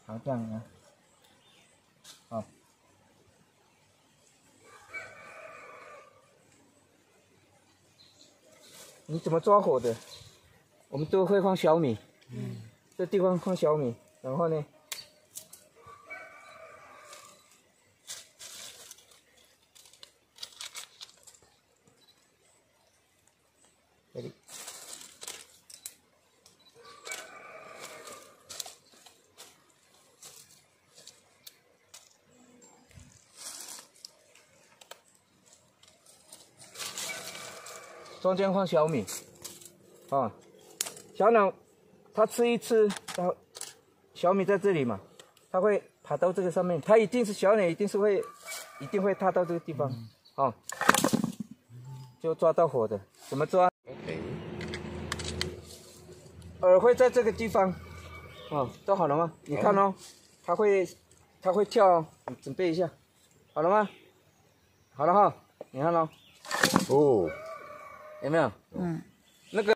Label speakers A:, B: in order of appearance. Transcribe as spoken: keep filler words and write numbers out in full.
A: 好，这样啊，好。你怎么抓火的？我们都会放小米，嗯，这地方放小米，然后呢，这里。 中间放小米，啊，小鸟它吃一吃，然后小米在这里嘛，它会爬到这个上面，它一定是小鸟，一定是会，一定会踏到这个地方，啊，就抓到火的，怎么抓 ？OK， 饵会在这个地方，啊，都好了吗？你看哦，它会，它会跳哦，你准备一下，好了吗？好了哈，你看哦，哦。 有没有？嗯，那个。